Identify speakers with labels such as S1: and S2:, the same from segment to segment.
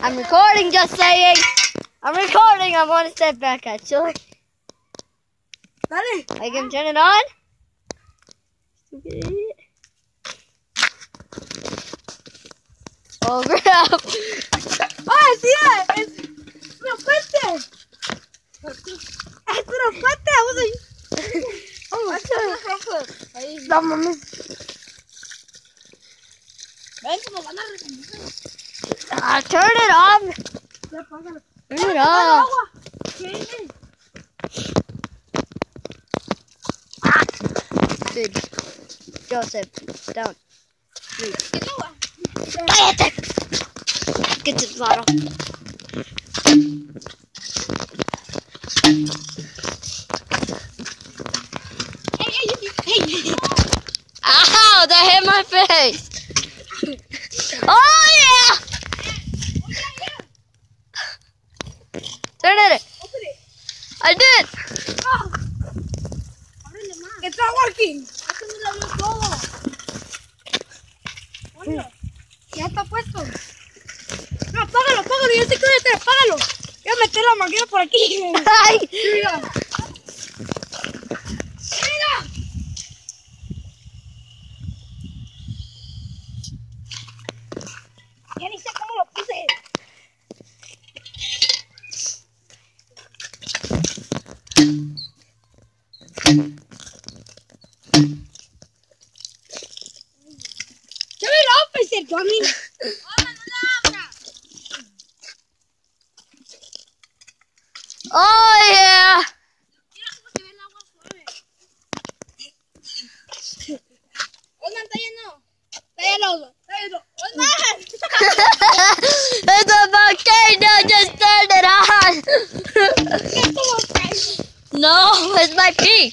S1: I'm recording, just saying. I'm recording. I want to step back, actually.
S2: Dale.
S1: I can turn it on. Oh, crap.
S2: ¡Ah, sí! ¡Es una fuente! ¡Es una fuente! No mames. Ven, nos van a reconocer.
S1: Turn it on.
S2: Ya, apágalo.
S1: Turn it on. Dude, Joseph, don't. Cállate. Get this bottle. Ow, that hit my face. Oh, yeah. Turn it. I did.
S2: It's not working. Ya está puesto. No, apágalo, apágalo. Yo sé que apágalo. Voy a meter la manguera por aquí.
S1: Ay.
S2: Mira. Mira. Ya ni sé cómo lo puse. ¡Ya me lo ofrecí el camino!
S1: Oh, yeah.
S2: Mira cómo se ve el agua suave. Osman, está lleno. Está lleno. Está lleno. Osman.
S1: It's a volcano. Just turn it on. No, it's my pee.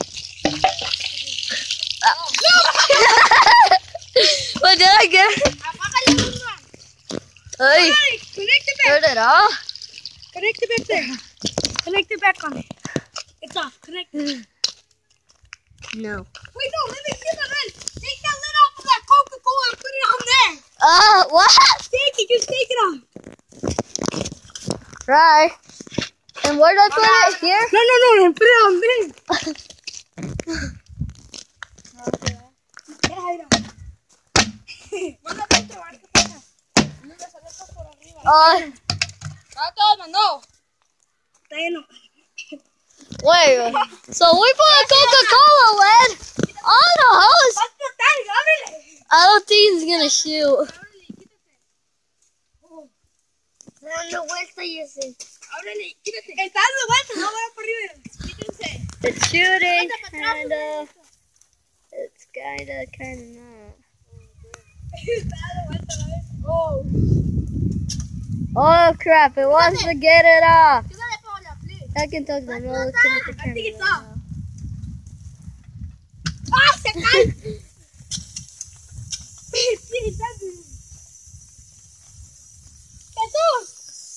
S1: What did I get?
S2: Apágalo, Osman.
S1: Hey,
S2: Connect it
S1: turn
S2: back.
S1: it off.
S2: Connect it back there. Connect it back on it. It's off. Connect it.
S1: No.
S2: Wait, no. Let me see the lid. Take that lid off of that Coca-Cola and put it on there.
S1: What?
S2: Take it. Just take it off.
S1: Right. And where do I put it? Here?
S2: No. Put it on there. No. Está lleno.
S1: Wait. So we put Coca-Cola lid on the hose?
S2: Vas a explotar, ábrele.
S1: I don't think he's gonna shoot.
S2: Dando vuelta y ese. Ábrele, quítate. Está dando vuelta, no vaya por arriba. Quítense.
S1: It's shooting, kinda. It's kinda not.
S2: Está dando vuelta, a ver. Oh.
S1: Oh crap, it wants to get it off.
S2: Quítate por la flip.
S1: I can talk them. No, looking at the
S2: I think it's
S1: camera.
S2: off. ¡Ah, se cae! Sí, está bien. ¡Jesús!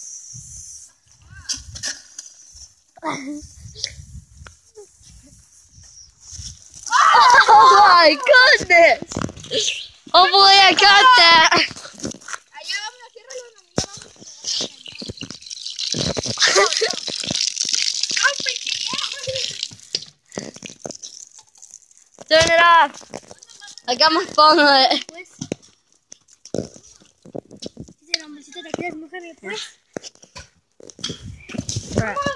S1: Oh my goodness! Hopefully I got that.
S2: Allá vamos, ciérralo.
S1: Turn it off. I got my phone on it.
S2: Dice el hombrecito, ¿te quieres mojar después?
S1: Crap.